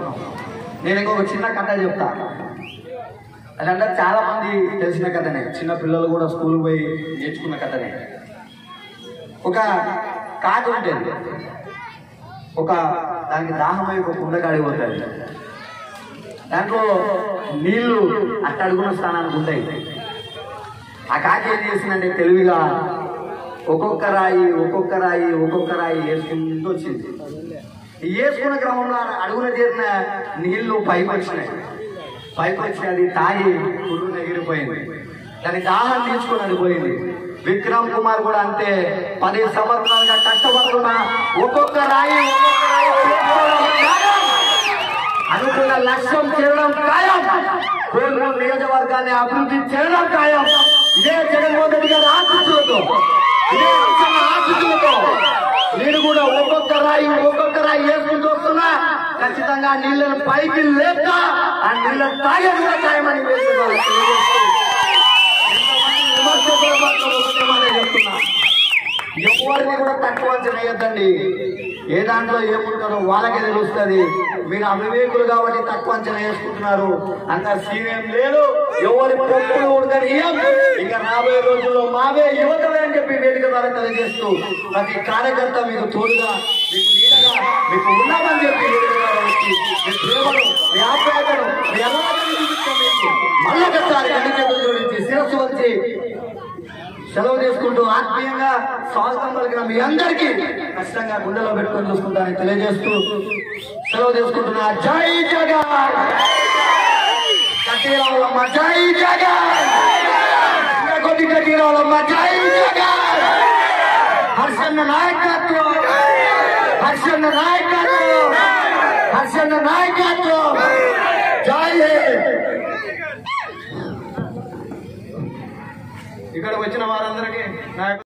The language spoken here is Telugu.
చెప్తున్నాం. నేను ఇంకొక చిన్న కథ చెప్తా. అదంటే చాలా మంది తెలిసిన కథనే, చిన్న పిల్లలు కూడా స్కూల్కి పోయి నేర్చుకున్న కథనే. ఒక కాకి ఉంటుంది, దానికి దాహమై ఒక కుండకాడి పోతుంది. దాంట్లో నీళ్లు అట్టడుగున స్థానానికి ఉంటాయి. ఆ కాకి ఏం చేసిందంటే తెలివిగా ఒక్కొక్క రాయి వేసుకుంటూ వచ్చింది. వేసుకున్న క్రమంలో అడుగున చేరిన నీళ్లు పైకి వచ్చినాయి. అది తాగి కుర్రు ఎగిరిపోయింది. దాని దాహం తీసుకుని అది పోయింది. విక్రమ్ కుమార్ కూడా అంతే, 10 సంవత్సరాలుగా కష్టపడుతున్నా ఒక్కొక్క రాయి అనుకున్న లక్ష్యం చేయడం ఖాయం. కోల్గూరు నియోజకవర్గాన్ని అభివృద్ధి చేయడం ఖాయం. ఇదే జగన్మోహన్ రెడ్డి గారి ఆశీస్సులతో, ఇదే ఆశీస్సులతో నేను కూడా ఒక్కొక్క రాయి వేసుకుంటూ వస్తున్నా. ఖచ్చితంగా నీళ్ళను పైకి లేక ఆ నీళ్ళను తాగే కూడా ఖాయమని చెప్తున్నా. ఎవరిని కూడా తక్కువ అంచనా వేయద్దండి. ఏ దాంట్లో ఏముంటారో వాళ్ళకే తెలుస్తుంది. మీరు అవివేకులు కాబట్టి తక్కువ అంచనా వేసుకుంటున్నారు. అంత సీనియం లేదు, ఎవరి పొక్కులు ఉండని. ఇక రాబోయే రోజుల్లో మావే యువతలే అని చెప్పి వేదిక ద్వారా తెలియజేస్తూ ప్రతి కార్యకర్త మీకు తోడుగా, మీకు నీడగా, మీకు ఉన్నామని చెప్పి వేదిక ద్వారా వచ్చి మీ ప్రేమను, మీ ఆప్యాయతను, మీ అలవాటుని చూపించండి. మళ్ళొకసారి కళ్ళు చేతులు జోడించి శిరస్సు వచ్చి సెలవు తీసుకుంటూ ఆత్మీయంగా స్వాగతం పలికిన మీ అందరికీ కష్టంగా గుండెలో పెట్టుకొని చూసుకుంటానని తెలియజేస్తూ సెలవు తీసుకుంటున్నా. జై జగన్, కటీరావులమ్మ జై జగన్, కొద్ది కటీరావులమ్మ జై జగన్. హర్షన్న నాయకత్వం, జై. ఇక్కడ వచ్చిన వారందరికీ